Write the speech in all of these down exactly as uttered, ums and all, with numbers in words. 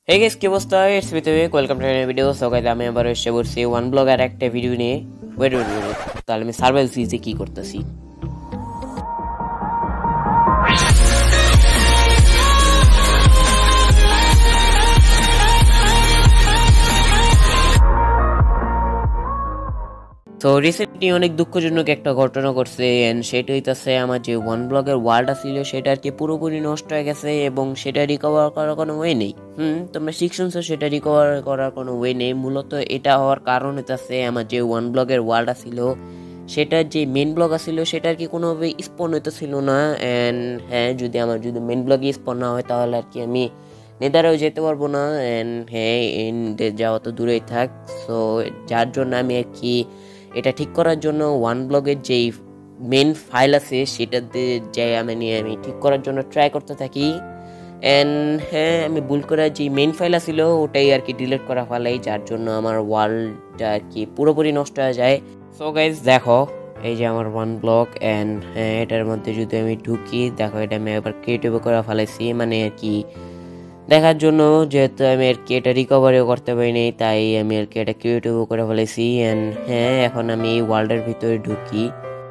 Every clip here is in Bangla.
Hey guys, কি অবস্থা? It's with me. Welcome to another video. So guys, আমি আবার এসে বলছি ওয়ান ব্লগার একটা ভিডিও নিয়ে। ওয়েট ওয়েট ওয়েট তাহলে আমি সার্ভাইভাল সিরিজে কি করতেছি। তো রিসেন্টলি অনেক দুঃখজনক একটা ঘটনা ঘটছে এন্ড সেটা হইতাছে আমার যে ওয়ান ব্লগের ওয়ালটা ছিল সেটা আর কি পুরোপুরি নষ্ট হয়ে গেছে এবং সেটা রিকভার করার কোনো ওয়ে নেই। হুম তোমরা শিখছো সেটা রিকভার করার কোনো ওয়ে নেই। মূলত এটা হওয়ার কারণ হইতাছে আমার যে ওয়ান ব্লগের ওয়ালটা ছিল সেটার যে মেন ব্লগ ছিল সেটা আর কি কোনোভাবে স্পন হইতেছিল না। অ্যান্ড হ্যাঁ যদি আমার যদি মেন ব্লগে স্পন না হয় তাহলে আর কি আমি নেদারেও যেতে পারবো না। অ্যান্ড হ্যাঁ এন্ডে যাওয়া তো দূরেই থাক। সো যার জন্য আমি আর কি এটা ঠিক করার জন্য ওয়ান ব্লগের যেই মেন ফাইল আছে সেটাতে যাই আমি নিয়ে আমি ঠিক করার জন্য ট্রাই করতে থাকি। অ্যান্ড হ্যাঁ আমি ভুল করে যে মেন ফাইল ছিল ওটাই আর কি ডিলিট করা ফেলাই, যার জন্য আমার ওয়ালটা আর কি পুরোপুরি নষ্ট হয়ে যায়। সো গাইজ দেখো এই যে আমার ওয়ান ব্লগ অ্যান্ড হ্যাঁ এটার মধ্যে যদি আমি ঢুকি দেখো এটা আমি একবার ক্রিয়েটিভ করে ফেলাইছি, মানে আর কি দেখার জন্য, যেহেতু আমি আর কি এটা রিকভারিও করতে পারিনি তাই আমি আর কি এটা ক্রিয়েটিভও করে ফেলেছি। অ্যান্ড হ্যাঁ এখন আমি এই ওয়ার্ল্ডের ভিতরে ঢুকি।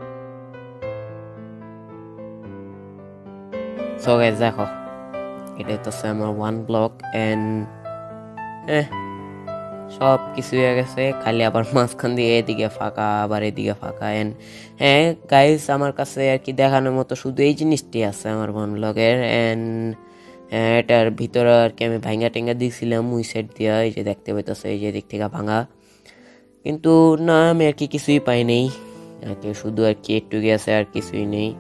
সো গাইস দেখো এটা তো আমার ওয়ান ব্লক অ্যান্ড হ্যাঁ সব কিছু হয়ে গেছে, খালি আবার মাঝখান দিয়ে এদিকে ফাঁকা আবার এদিকে ফাঁকা। অ্যান্ড হ্যাঁ গাইস আমার কাছে আর কি দেখানোর মতো শুধু এই জিনিসটি আছে আমার ওয়ান ব্লগের। অ্যান্ড এটার ভিতরে আর কি আমি ভাঙ্গা টেঙ্গা দিয়েছিলাম ওই সাইড দিয়ে, এই যে দেখতে পাইতেছে এই যে দিক থেকে ভাঙা, কিন্তু না আমি আর কি কিছুই পাই নেই আর কি, শুধু আর কি একটু গেছে আর কিছুই নেই।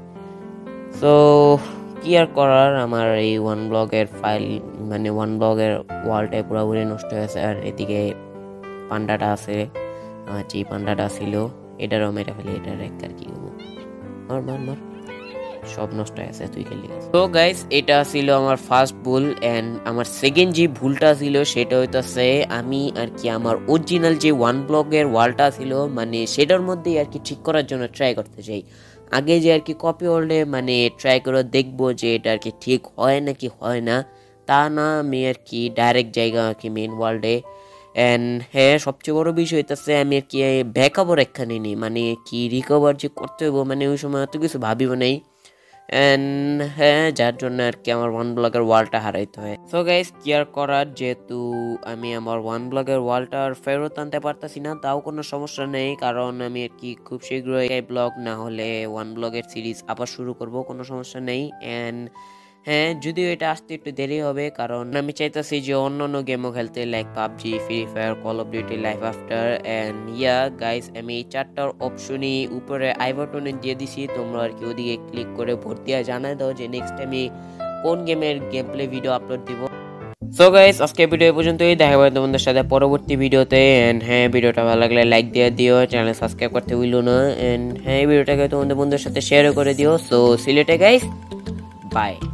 সো কি আর করার, আমার এই ওয়ান ব্লগের ফাইল মানে ওয়ান ব্লগের ওয়ালটাই পুরোপুরি নষ্ট হয়েছে। আর এদিকে পান্ডাটা আছে, আমার যে পান্ডাটা ছিল এটারও মেরে ফেলে, এটার এক আর কি মার মার মার সব নষ্ট হয়ে গেছে তুই খেলি। তো গাইস এটা ছিল আমার ফার্স্ট ভুল। অ্যান্ড আমার সেকেন্ড যে ভুলটা ছিল সেটা হইতাছে আমি আর কি আমার অরিজিনাল যে ওয়ান ব্লগের ওয়ালটা ছিল মানে সেটার মধ্যেই আর কি ঠিক করার জন্য ট্রাই করতে চাই। আগে যে আর কি কপি ওয়ার্ল্ডে মানে ট্রাই করে দেখবো যে এটা আর কি ঠিক হয় নাকি হয় না, তা না আমি আর কি ডাইরেক্ট জায়গা আর কি মেন ওয়ার্ল্ডে। অ্যান্ড হ্যাঁ সবচেয়ে বড় বিষয় হইতেছে আমি আর কি ব্যাকআপও রেখা নিই, মানে কি রিকভার যে করতে হইব মানে ওই সময় এত কিছু ভাবিব নেই। অ্যান্ড হ্যাঁ যার জন্য আর কি আমার ওয়ান ব্লগের ওয়ালটা হারাইতে হয়। সো গাইস কেয়ার করার যেহেতু আমি আমার ওয়ান ব্লগের ওয়ালটা ফেরত আনতে পারতাছি না তাও কোনো সমস্যা নেই, কারণ আমি আর কি খুব শীঘ্রই এই ব্লগ না হলে ওয়ান ব্লগের সিরিজ আবার শুরু করব, কোনো সমস্যা নেই। অ্যান্ড হ্যাঁ যদিও এটা আসতে একটু দেরি হবে কারণ আমি চাইতেছি যে অন্য অন্য গেমও খেলতে, like PUBG, free fire, call of duty, life after. And yeah guys আমি এই চারটার অপশনই উপরে আই বাটনে দিয়ে দিছি, তোমরা আর কি ওদিকে ক্লিক করে ভোট দিয়ে জানাই দাও যে নেক্সট আমি কোন গেমের গেম প্লে ভিডিও আপলোড দিব। সো গাইস আজকে ভিডিও পর্যন্তই, দেখা হবে তোমাদের সাথে পরবর্তী ভিডিওতে। এন্ড হ্যাঁ ভিডিওটা ভালো লাগলে লাইক দিয়ে দিও, চ্যানেল সাবস্ক্রাইব করতে ভুলো না। এন্ড হ্যাঁ ভিডিওটাকে তোমাদের বন্ধুদের সাথে শেয়ারও করে দিও। সো সিলেটে গাইস বাই।